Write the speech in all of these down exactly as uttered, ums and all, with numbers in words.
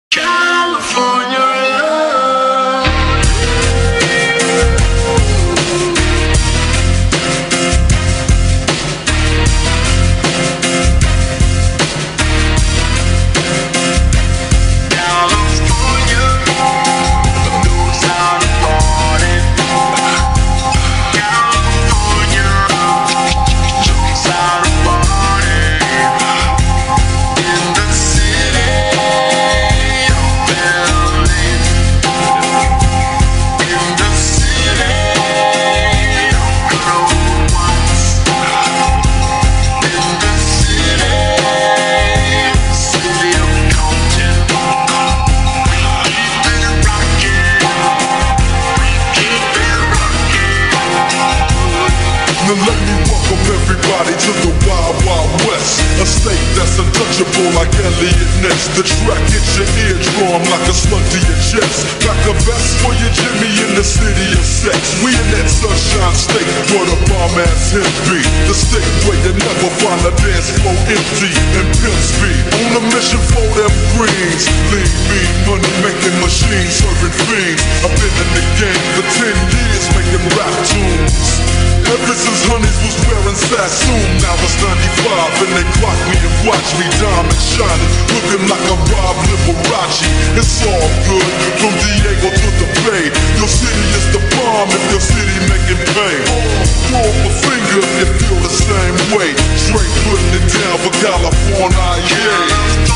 Like Elliot Ness, the track hits your eardrum like a slug to your chest. Got the best for your Jimmy in the city of sex. We in that sunshine state where the bomb ass him be. The state where you never find a dance floor empty and pimp speed. On a mission for them greens. Lean, mean, money making machines serving fiends. I've been in the game for ten years making rap tunes. Ever since Honeys was wearing Sassoon, now it's ninety-five and they clock me and watch me diamond shining, looking like a Rob Liberace. It's all good, from Diego to the Bay. Your city is the bomb if your city making pain. Throw up a finger if you feel the same way. Straight putting it down for California, yeah.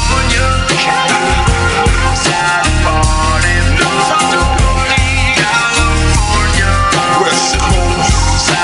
West Coast.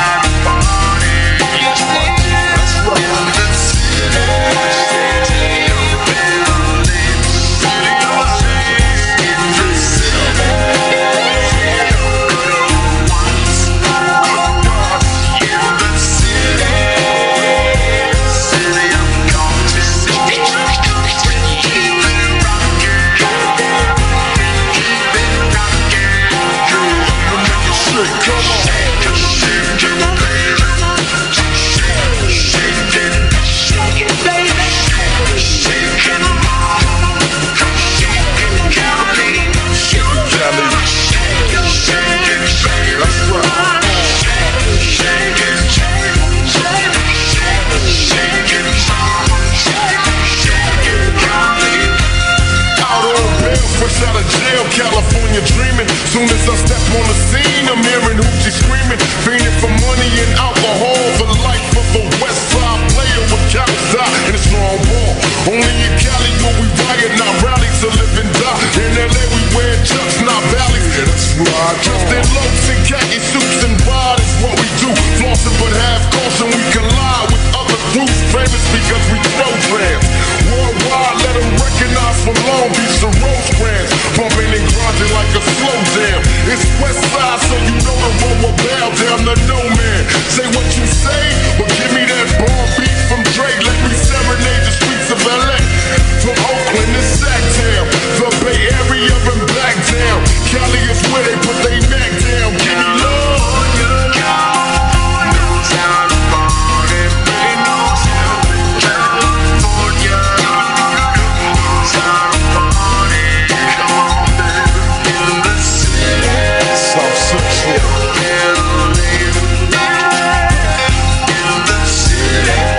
California dreaming. Soon as I step on the scene, I'm hearing hoochie screaming, fiending for money and alcohol. The life of a West Side player with Cali and a strong ball. Only in Cali will we riot, not rally to live and die. In L A we wear chucks, not valleys. Yeah, that's right. Dressed in loafs and khaki suits and ride is what we do. Flossing but have caution, we collide with other groups. Famous because we throw trams. Worldwide, let them recognize from Long Beach to Rosecrans. Bumping and grinding like a slow jam. It's West Side, so you know the road will bow down to no man. Say what you say, but give me that bomb beat from Dre. Let me serenade the streets of L A. From Oakland to Sacktown, the Bay Area and back down. Cali is where they put their neck down. Give me love. City.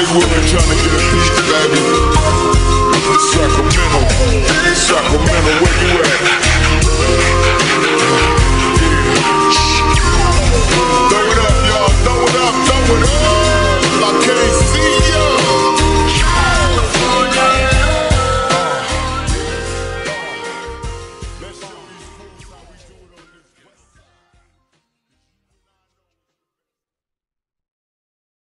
Hollywood trying to get a